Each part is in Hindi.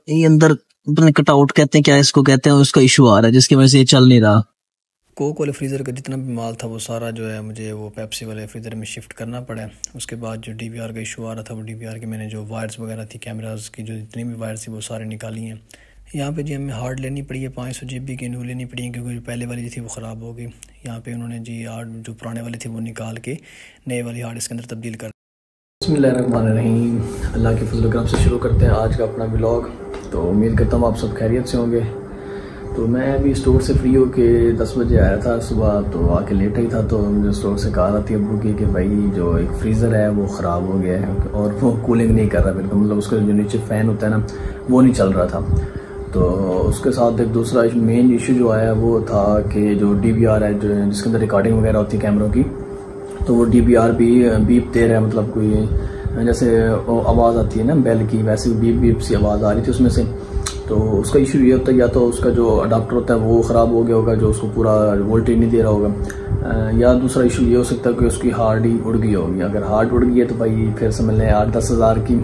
ये अंदर कटआउट कहते हैं, क्या इसको कहते हैं, उसका इशू आ रहा है जिसकी वजह से ये चल नहीं रहा। कोक वाले फ्रीज़र का जितना भी माल था वो सारा जो है मुझे वो पेप्सी वाले फ्रीज़र में शिफ्ट करना पड़ा। उसके बाद जो डीवीआर का इशू आ रहा था वो डीवीआर के मैंने जो वायर्स वगैरह थी कैमरास की जो जितनी भी वायर्स थी वो सारे निकाली हैं। यहाँ पे जी हमें हार्ड लेनी पड़ी है 500 GB की न्यू लेनी पड़ी है क्योंकि जो पहले वाली थी वो ख़राब हो गई। यहाँ पे उन्होंने जी हार्ड जो पुराने वाले थे वो निकाल के नए वाली हार्ड इसके अंदर तब्दील कर। बिस्मिल्लाहिर्रहमानिर्रहीम, अल्लाह के फजल करम से शुरू करते हैं आज का अपना व्लॉग। तो उम्मीद करता हूँ आप सब खैरियत से होंगे। तो मैं अभी स्टोर से फ्री होके 10 बजे आया था सुबह, तो आके लेट ही था। तो मुझे स्टोर से कहा रहा थी अब्बू की कि भाई जो एक फ्रीज़र है वो ख़राब हो गया है और वो कूलिंग नहीं कर रहा बिल्कुल, मतलब उसका जो नीचे फ़ैन होता है ना वो नहीं चल रहा था। तो उसके साथ एक दूसरा मेन इशू जो आया वो था कि जो DVR है जो जिसके अंदर रिकॉर्डिंग वगैरह होती है कैमरों की, तो वो DVR भी बीप दे रहा है, मतलब कोई जैसे आवाज़ आती है ना बेल की, वैसे बीप बीप सी आवाज़ आ रही थी उसमें से। तो उसका इशू ये होता है या तो उसका जो अडाप्टर होता है वो ख़राब हो गया होगा जो उसको पूरा वोल्टेज नहीं दे रहा होगा, या दूसरा इशू ये हो सकता है कि उसकी हार्ड ही उड़ गई होगी। अगर हार्ड उड़ गई है तो भाई फिर समझ लें 8-10 हज़ार की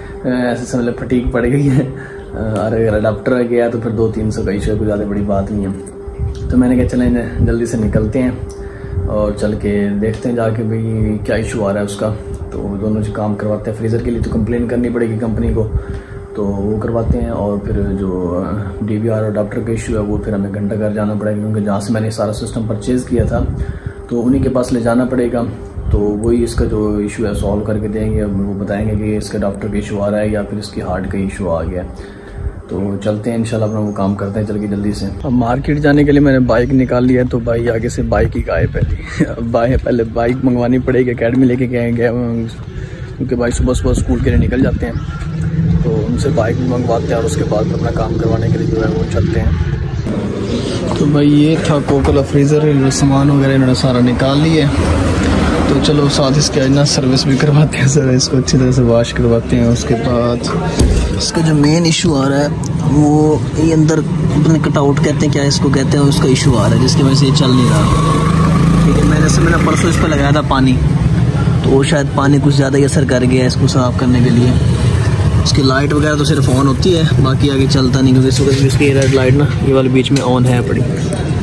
ऐसे समझ लें फटीक पड़ गई है। और अगर अडाप्टर गया तो फिर 200-300 का इशू है, कोई ज़्यादा बड़ी बात नहीं है। तो मैंने कहा चलें जल्दी से निकलते हैं और चल के देखते हैं जाके भाई क्या इशू आ रहा है उसका। तो दोनों जो काम करवाते हैं, फ्रीज़र के लिए तो कंप्लेन करनी पड़ेगी कंपनी को, तो वो करवाते हैं। और फिर जो DVR और अडाप्टर का इशू है वो फिर हमें घंटा घर जाना पड़ेगा क्योंकि जहाँ से मैंने सारा सिस्टम परचेज़ किया था तो उन्हीं के पास ले जाना पड़ेगा। तो वही इसका जो इशू है सॉल्व करके देंगे, वो बताएंगे कि इसका अडाप्टर का इशू आ रहा है या फिर इसकी हार्ड का इशू आ गया। तो चलते हैं इंशाल्लाह अपना वो काम करते हैं चल के जल्दी से। अब मार्केट जाने के लिए मैंने बाइक निकाल लिया, तो भाई आगे से बाइक ही गायब है। पहले बाइक मंगवानी पड़ेगी, अकेडमी लेके गए क्योंकि भाई सुबह सुबह स्कूल के लिए निकल जाते हैं, तो उनसे बाइक भी मंगवाते हैं और उसके बाद अपना काम करवाने के लिए जो है वो चलते हैं। तो भाई ये था कोक वाला फ्रीज़र, सामान वगैरह इन्होंने सारा निकाल लिया है। तो चलो साथ इसके ना सर्विस भी करवाते हैं, सर इसको अच्छी तरह से वॉश करवाते हैं। उसके बाद इसका जो मेन इशू आ रहा है वो ये अंदर कटआउट कहते हैं, क्या इसको कहते हैं, उसका इशू आ रहा है जिसकी वजह से ये चल नहीं रहा। ठीक है, मैंने परसों इस पर लगाया था पानी, तो शायद पानी कुछ ज़्यादा ही असर कर गया है इसको साफ़ करने के लिए। इसकी लाइट वगैरह तो सिर्फ ऑन होती है, बाकी आगे चलता नहीं क्योंकि इस वक्त इसकी रेड लाइट ना ये वाले बीच में ऑन है पड़ी।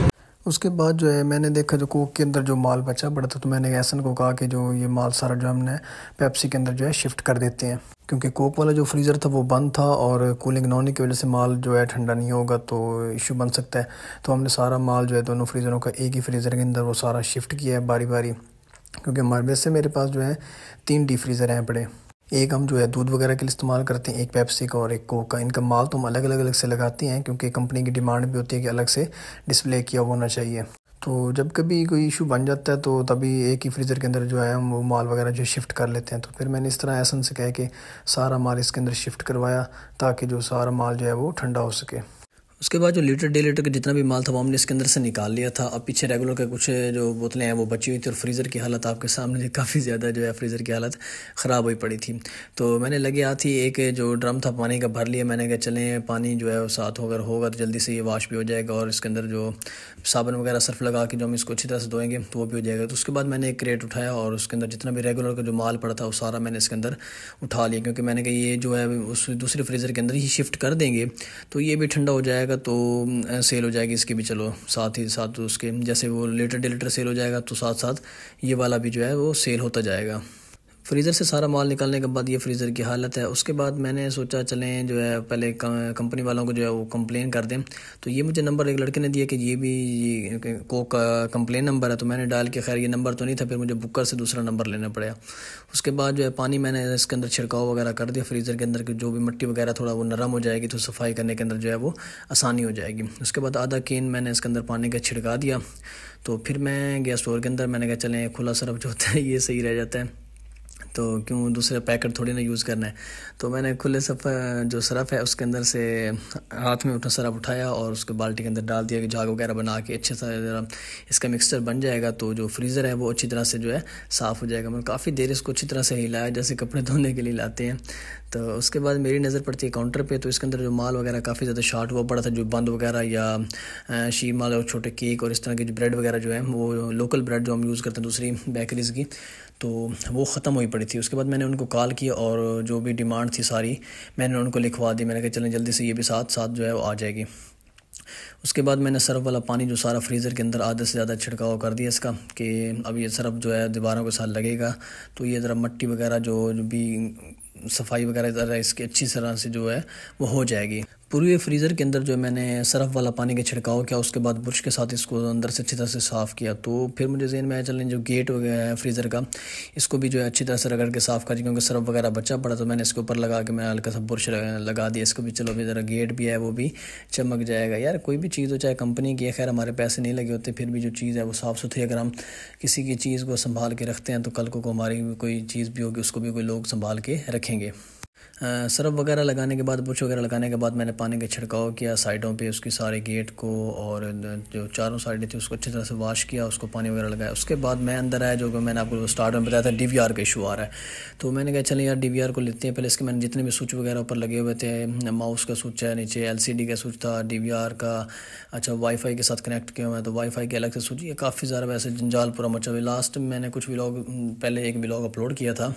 उसके बाद जो है मैंने देखा जो कोक के अंदर जो माल बचा पड़ा था, तो मैंने एहसन को कहा कि जो ये माल सारा जो हमने पेप्सी के अंदर जो है शिफ्ट कर देते हैं, क्योंकि कोक वाला जो फ्रीज़र था वो बंद था और कूलिंग ना होने की वजह से माल जो है ठंडा नहीं होगा तो इशू बन सकता है। तो हमने सारा माल जो है दोनों फ्रीज़रों का एक ही फ्रीज़र के अंदर वो सारा शिफ्ट किया है बारी बारी, क्योंकि हमारे वैसे मेरे पास जो है 3 डीप फ्रीज़र हैं बड़े। एक हम जो है दूध वगैरह के लिए इस्तेमाल करते हैं, एक पेप्सी का और एक कोक का। इनका माल तो हम अलग से लगाते हैं क्योंकि कंपनी की डिमांड भी होती है कि अलग से डिस्प्ले किया होना चाहिए। तो जब कभी कोई इशू बन जाता है तो तभी एक ही फ्रीज़र के अंदर जो है हम वो माल वगैरह जो शिफ्ट कर लेते हैं। तो फिर मैंने इस तरह एहसन से कह के सारा माल इसके अंदर शिफ्ट करवाया ताकि जो सारा माल जो है वो ठंडा हो सके। उसके बाद जो लीटर 1.5 लीटर का जितना भी माल था वो हमने इसके अंदर से निकाल लिया था। अब पीछे रेगुलर के कुछ जो बोतलें हैं वो बची हुई थी और फ्रीज़र की हालत आपके सामने काफ़ी ज़्यादा जो है फ्रीज़र की हालत ख़राब हुई पड़ी थी। तो मैंने लगे आती एक जो ड्रम था पानी का भर लिया, मैंने कहा चलें पानी जो है वो साथ अगर होगा तो जल्दी से ये वाश भी हो जाएगा और इसके अंदर जो साबुन वगैरह सर्फ लगा के जो हम इसको अच्छी तरह से धोएंगे तो वो भी हो जाएगा। तो उसके बाद मैंने एक क्रेट उठाया और उसके अंदर जितना भी रेगुलर का जो माल पड़ा था वो सारा मैंने इसके अंदर उठा लिया, क्योंकि मैंने कहा ये जो है उस दूसरे फ्रीज़र के अंदर ही शिफ्ट कर देंगे तो ये भी ठंडा हो जाएगा तो सेल हो जाएगी इसकी भी। चलो साथ ही साथ उसके जैसे वो लीटर 1.5 लीटर सेल हो जाएगा तो साथ साथ ये वाला भी जो है वो सेल होता जाएगा। फ्रीज़र से सारा माल निकालने के बाद ये फ्रीज़र की हालत है। उसके बाद मैंने सोचा चलें जो है पहले कंपनी वालों को जो है वो कंप्लेन कर दें। तो ये मुझे नंबर एक लड़के ने दिया कि ये भी कोक का कंप्लेन नंबर है, तो मैंने डाल के खैर ये नंबर तो नहीं था, फिर मुझे बुकर से दूसरा नंबर लेना पड़ा। उसके बाद जो है पानी मैंने इसके अंदर छिड़काव वगैरह कर दिया फ्रीज़र के अंदर, जो भी मिट्टी वगैरह थोड़ा वो नरम हो जाएगी तो सफाई करने के अंदर जो है वो आसानी हो जाएगी। उसके बाद आधा केन मैंने इसके अंदर पानी का छिड़का दिया। तो फिर मैं गया स्टोर के अंदर, मैंने कहा चलें खुला सरफ जो होता है ये सही रह जाता है तो क्यों दूसरे पैकेट थोड़ी ना यूज़ करना है। तो मैंने खुले जो सरफ़ है उसके अंदर से हाथ में उठा सरफ उठाया और उसके बाल्टी के अंदर डाल दिया कि झाग वगैरह बना के अच्छे से इसका मिक्सचर बन जाएगा तो जो फ्रीज़र है वो अच्छी तरह से जो है साफ़ हो जाएगा। मैं काफ़ी देर इसको अच्छी तरह से हिलाया जैसे कपड़े धोने के लिए लाते हैं। तो उसके बाद मेरी नज़र पड़ती है काउंटर पे, तो इसके अंदर जो माल वगैरह काफ़ी ज़्यादा शार्ट हुआ पड़ा था, जो बंद वगैरह या शीर माल और छोटे केक और इस तरह के जो ब्रेड वगैरह जो है वो लोकल ब्रेड जो हम यूज़ करते हैं दूसरी बेकरीज़ की, तो वो ख़त्म हुई पड़ी थी। उसके बाद मैंने उनको कॉल किया और जो भी डिमांड थी सारी मैंने उनको लिखवा दी। मैंने कहा चलें जल्दी से ये भी साथ साथ जो है वो आ जाएगी। उसके बाद मैंने सरफ वाला पानी जो सारा फ्रीज़र के अंदर आधे से ज़्यादा छिड़काव कर दिया इसका, कि अब ये सरफ जो है दीवारों के साथ लगेगा तो ये ज़रा मिट्टी वगैरह जो भी सफाई वगैरह ज़रा इसकी अच्छी तरह से जो है वो हो जाएगी। पूरे फ्रीज़र के अंदर जो मैंने सरफ वाला पानी का छिड़काव किया, उसके बाद ब्रश के साथ इसको अंदर से अच्छी तरह से साफ़ किया। तो फिर मुझे ज़हन में आया चलें जो गेट वगैरह है फ्रीज़र का, इसको भी जो है अच्छी तरह से रगड़ के साफ़ कर दिया, क्योंकि सरफ वगैरह बचा पड़ा। तो मैंने इसके ऊपर लगा के मैं हल्का सा ब्रश लगा दिया इसको भी, चलो अभी ज़रा गेट भी है वो भी चमक जाएगा। यार कोई भी चीज़ हो चाहे कंपनी की है, खैर हमारे पैसे नहीं लगे होते, फिर भी जो चीज़ है वो साफ़ सुथरी, अगर हम किसी की चीज़ को संभाल के रखते हैं तो कल को हमारी कोई चीज़ भी होगी उसको भी कोई लोग संभाल के रखेंगे। सरफ वगैरह लगाने के बाद, ब्रश वगैरह लगाने के बाद मैंने पानी का छिड़काव किया साइडों पे, उसकी सारे गेट को और जो चारों साइडें थी उसको अच्छी तरह से वाश किया, उसको पानी वगैरह लगाया। उसके बाद मैं अंदर आया, जो मैंने आपको स्टार्ट में बताया था DVR का इशू आ रहा है। तो मैंने कहा चलें यार DVR को लेते हैं। पहले इसके मैंने जितने भी स्विच वगैरह ऊपर लगे हुए थे, माउस का स्विच है, नीचे LCD का स्विच था, DVR का, अच्छा वाईफाई के साथ कनेक्ट किया हुआ है तो वाईफाई के अलग से स्विच, ये काफ़ी ज़्यादा वैसे जंजाल पूरा मचा हुआ। लास्ट में मैंने कुछ व्लॉग पहले एक व्लॉग अपलोड किया था,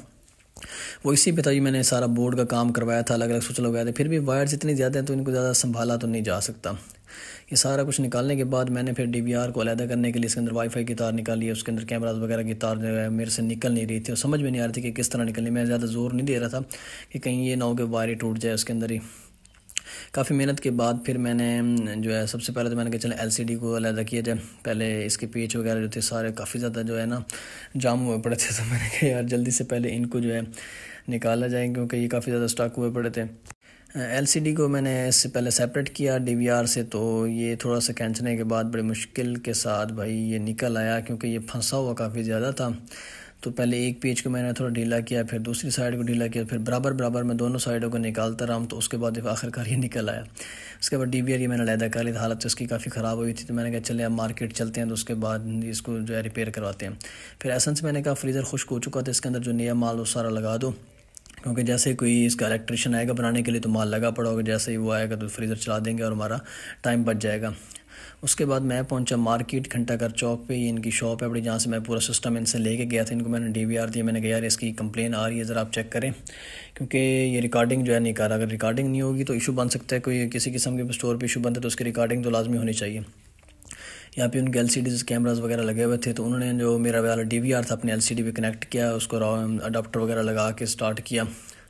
वो इसी पे था जी, मैंने सारा बोर्ड का काम करवाया था, अलग अलग स्विच लगवाए थे। फिर भी वायर्स इतनी ज़्यादा हैं तो इनको ज़्यादा संभाला तो नहीं जा सकता। ये सारा कुछ निकालने के बाद मैंने फिर DVR को अलहदा करने के लिए इसके अंदर वाईफाई की तार निकाली है, उसके अंदर कैमराज वगैरह की तार जो है मेरे से निकल नहीं रही थी और समझ में नहीं आ रही थी कि किस तरह निकलनी। मैं ज़्यादा जोर नहीं दे रहा था कि कहीं ये ना हो कि वायर टूट जाए उसके अंदर ही। काफ़ी मेहनत के बाद फिर मैंने जो है सबसे पहले तो मैंने कहा चले LCD को अलहदा किया जाए। पहले इसके पेच वगैरह जो थे सारे काफ़ी ज़्यादा जो है ना जाम हुए पड़े थे, तो मैंने कहा यार जल्दी से पहले इनको जो है निकाला जाए, क्योंकि ये काफ़ी ज़्यादा स्टॉक हुए पड़े थे। LCD को मैंने इससे पहले सेपरेट किया DVR से, तो ये थोड़ा सा खींचने के बाद बड़ी मुश्किल के साथ भाई ये निकल आया, क्योंकि ये फंसा हुआ काफ़ी ज़्यादा था। तो पहले एक पेज को मैंने थोड़ा ढीला किया, फिर दूसरी साइड को ढीला किया, फिर बराबर बराबर मैं दोनों साइडों को निकालता रहा, तो उसके बाद आखिरकार ये निकल आया। उसके बाद DVR ये मैंने अलहदा कर ली, हालत उसकी काफ़ी ख़राब हुई थी। तो मैंने कहा चले अब मार्केट चलते हैं, तो उसके बाद इसको जो है रिपेयर करवाते हैं। फिर एसेंस मैंने कहा फ्रीज़र खुश्क हो चुका था, इसके अंदर जो नया माल वो सारा लगा दो, क्योंकि जैसे कोई इसका इलेक्ट्रिशियन आएगा बनाने के लिए तो माल लगा पड़ा होगा, जैसे ही वो आएगा तो फ्रीज़र चला देंगे और हमारा टाइम बच जाएगा। उसके बाद मैं पहुंचा मार्केट घंटाघर चौक पे, ये इनकी शॉप है बड़ी, जहाँ से मैं पूरा सिस्टम इनसे लेके गया था। इनको मैंने DVR दिया, मैंने कहा यार इसकी कंप्लेन आ रही है, ज़रा आप चेक करें, क्योंकि ये रिकॉर्डिंग जो है नहीं कर रहा। अगर रिकॉर्डिंग नहीं होगी तो इशू बन सकता है, कोई किसी किस्म के स्टोर पर इशू बनता है तो उसकी रिकॉर्डिंग तो लाजमी होनी चाहिए। यहाँ पे उनके LCD कैमरास वगैरह लगे हुए थे, तो उन्होंने जो मेरा वाला DVR था अपने LCD पे कनेक्ट किया, उसको अडाप्टर वगैरह लगा के स्टार्ट किया,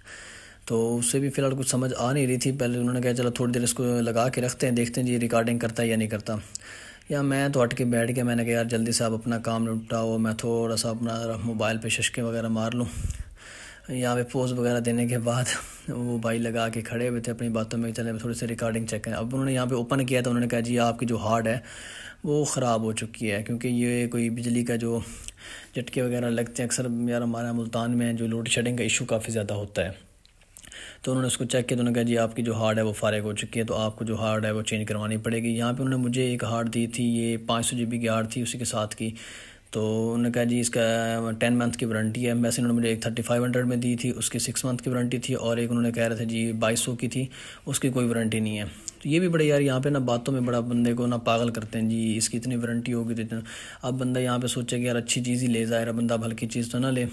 तो उससे भी फ़िलहाल कुछ समझ आ नहीं रही थी। पहले उन्होंने कहा चलो थोड़ी देर इसको लगा के रखते हैं, देखते हैं जी रिकॉर्डिंग करता है या नहीं करता। या मैं तो हट के बैठ गया, मैंने कहा यार जल्दी से आप अपना काम निपटाओ, मैं थोड़ा सा अपना मोबाइल पे शशके वगैरह मार लूँ। यहाँ पे पोज वगैरह देने के बाद वो भाई लगा के खड़े हुए थे अपनी बातों में, चले थोड़ी सी रिकॉर्डिंग चेक करें। अब उन्होंने यहाँ पे ओपन किया तो उन्होंने कहा जी आपकी जो हार्ड है वो ख़राब हो चुकी है, क्योंकि ये कोई बिजली का जो झटके वगैरह लगते हैं अक्सर यार हमारे मुल्तान में जो लोड शेडिंग का इशू काफ़ी ज़्यादा होता है। तो उन्होंने उसको चेक किया तो उन्होंने कहा जी आपकी जो हार्ड है वो फारिग हो चुकी है, तो आपको जो हार्ड है वो चेंज करवानी पड़ेगी। यहाँ पे उन्होंने मुझे एक हार्ड दी थी, ये 500 GB की हार्ड थी उसी के साथ की। तो उन्होंने कहा जी इसका 10 मंथ की वारंटी है। वैसे उन्होंने मुझे एक 3500 में दी थी, उसकी 6 मंथ की वारंटी थी, और एक उन्होंने कह रहे थे जी 2200 की थी, उसकी कोई वारंटी नहीं है। तो ये भी बड़े यार यहाँ पे ना बातों में बड़ा बंदे को ना पागल करते हैं जी, इसकी इतनी वारंटी होगी तो इतना। अब बंदा यहाँ पे सोचे कि यार अच्छी चीज़ ही ले जाए, बंदा हल्की चीज़ तो ना ले।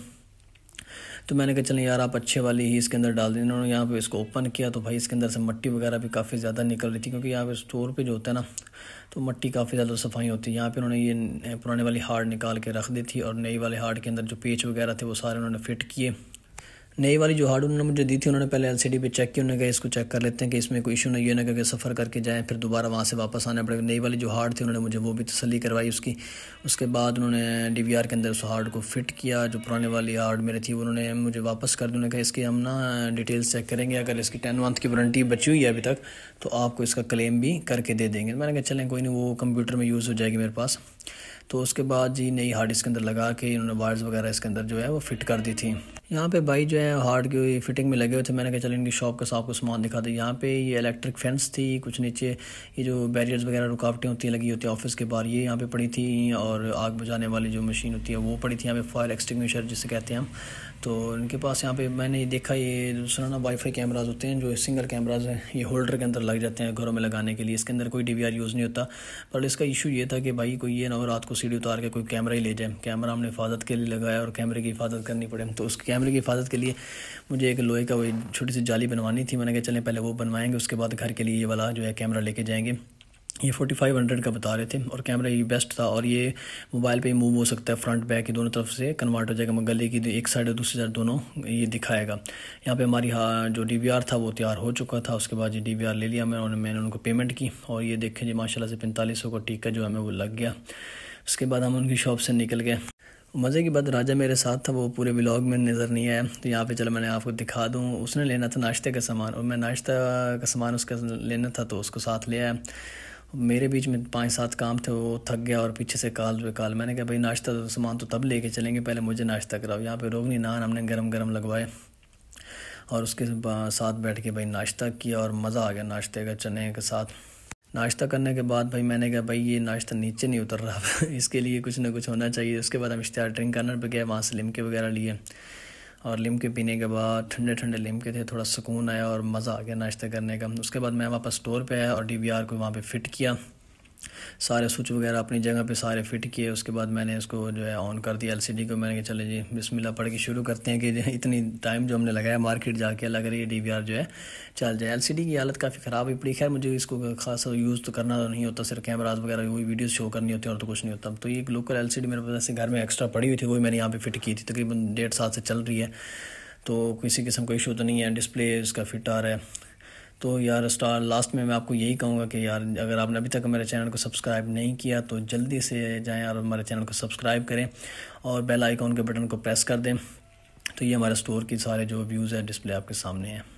तो मैंने कहा चलें यार आप अच्छे वाली ही इसके अंदर डाल दें। इन्होंने यहाँ पे इसको ओपन किया तो भाई इसके अंदर से मिट्टी वगैरह भी काफ़ी ज़्यादा निकल रही थी, क्योंकि यहाँ पे स्टोर पे जो होता है ना तो मिट्टी काफ़ी ज़्यादा सफाई होती है। यहाँ पे उन्होंने ये पुराने वाली हार्ड निकाल के रख दी थी, और नई वाले हार्ड के अंदर जो पेच वगैरह थे वो सारे उन्होंने फिट किए। नई वाली जो हार्ड उन्होंने मुझे दी थी, उन्होंने पहले LCD पे चेक किया, उन्होंने कहा इसको चेक कर लेते हैं कि इसमें कोई इशू नहीं है, ना कि सफ़र करके जाएं फिर दोबारा वहाँ से वापस आना पड़ेगा। नई वाली जो हार्ड थी उन्होंने मुझे वो भी तसल्ली करवाई उसकी। उसके बाद उन्होंने DVR के अंदर उस हार्ड को फिट किया, जो पुराने वाली हार्ड मेरी थी उन्होंने मुझे वापस कर दी। उन्होंने कहा इसकी हम ना डिटेल्स चेक करेंगे, अगर इसकी 10 मंथ की वारंटी बची हुई है अभी तक तो आपको इसका क्लेम भी करके दे देंगे। मैंने कहा चलें कोई नहीं, वो कंप्यूटर में यूज़ हो जाएगी मेरे पास। तो उसके बाद जी नई हार्ड इसके अंदर लगा के इन्होंने वायर्स वगैरह इसके अंदर जो है वो फिट कर दी थी। यहाँ पे भाई जो है हार्ड की फिटिंग में लगे हुए थे। मैंने कहा चलो इनकी शॉप का आपको सामान दिखा दे। यहाँ पे ये इलेक्ट्रिक फेंस थी, कुछ नीचे ये जो बैरियर्स वगैरह रुकावटें होती हैं लगी होती है ऑफिस के बाहर, ये यहाँ पे पड़ी थी, और आग बुझाने वाली जो मशीन होती है वो पड़ी थी यहाँ पे, फायर एक्सटिंग्विशर जिसे कहते हैं हम। तो इनके पास यहाँ पे मैंने देखा, ये दूसरा ना वाईफाई कैमराज होते हैं जो सिंगल कैमराज हैं, ये होल्डर के अंदर लग जाते हैं घरों में लगाने के लिए। इसके अंदर कोई DVR यूज़ नहीं होता। पर इसका इशू ये था कि भाई कोई ये ना हो रात को सीढ़ी उतार के कोई कैमरा ही ले जाए। कैमरा हमने हिफाजत के लिए लगाया और कैमरे की हिफाजत करनी पड़े। तो उस कैमरे की हिफाजत के लिए मुझे एक लोहे का वही छोटी सी जाली बनवानी थी। मैंने कहा चलें पहले वो बनवाएंगे, उसके बाद घर के लिए ये वाला जो है कैमरा लेके जाएंगे। ये 4500 का बता रहे थे और कैमरा ये बेस्ट था और ये मोबाइल पे ही मूव हो सकता है, फ्रंट बैक की दोनों तरफ से कन्वर्ट हो जाएगा। गले की एक साइड और दूसरी साइड दोनों ये दिखाएगा। यहाँ पे हमारी जो DVR था वो तैयार हो चुका था। उसके बाद ये DVR ले लिया मैंने उनको पेमेंट की और ये देखें जी माशाल्लाह से 4500 का टीका जो हमें वो लग गया। उसके बाद हम उनकी शॉप से निकल गए। मज़े की बात, राजा मेरे साथ था, वो पूरे व्लॉग में नज़र नहीं आया। तो यहाँ पे चलो मैंने आपको दिखा दूँ। उसने लेना था नाश्ते का सामान और मैं नाश्ता का सामान उसका लेना था तो उसको साथ ले आया। मेरे बीच में 5-7 काम थे, वो थक गया और पीछे से काल पे काल। मैंने कहा भाई नाश्ता तो सामान तो तब लेके चलेंगे, पहले मुझे नाश्ता कराओ। यहाँ पे रोगनी नान हमने गरम गरम लगवाए और उसके साथ बैठ के भाई नाश्ता किया और मज़ा आ गया नाश्ते का चने के साथ। नाश्ता करने के बाद भाई मैंने कहा भाई ये नाश्ता नीचे नहीं उतर रहा इसके लिए कुछ ना कुछ होना चाहिए। उसके बाद हम इश्तिहार ड्रिंक कार्नर पे गए, वहाँ से लिमके वगैरह लिए और लिमके पीने के बाद ठंडे ठंडे लिमके थे, थोड़ा सुकून आया और मज़ा आ गया नाश्ता करने का। उसके बाद मैं वापस स्टोर पे आया और DVR को वहाँ पे फ़िट किया, सारे स्विच वगैरह अपनी जगह पे सारे फ़िट किए। उसके बाद मैंने इसको जो है ऑन कर दिया LCD को। मैंने कहा चले जी बिस्मिल्लाह पढ़ के शुरू करते हैं कि इतनी टाइम जो हमने लगाया मार्केट जाके, लग रही है DVR जो है चल जाए। LCD की हालत काफ़ी ख़राब हुई पड़ी। खैर मुझे इसको खासा यूज़ तो करना तो नहीं होता, सिर्फ कैमराज वगैरह वही वीडियोज़ शो करनी होती है और तो कुछ नहीं होता। तो ये एक लोकल LCD मेरे पास ऐसे घर में एक्स्ट्रा पड़ी हुई थी, वही मैंने यहाँ पर फ़िट की थी। तकरीबन 1.5 साल से चल रही है, तो किसी किस्म का इशू तो नहीं है। डिस्प्ले इसका फिट आ रहा है। तो यार लास्ट में मैं आपको यही कहूँगा कि यार अगर आपने अभी तक मेरे चैनल को सब्सक्राइब नहीं किया तो जल्दी से जाएं और हमारे चैनल को सब्सक्राइब करें और बेल आइकॉन के बटन को प्रेस कर दें। तो ये हमारे स्टोर की सारे जो व्यूज़ है डिस्प्ले आपके सामने है।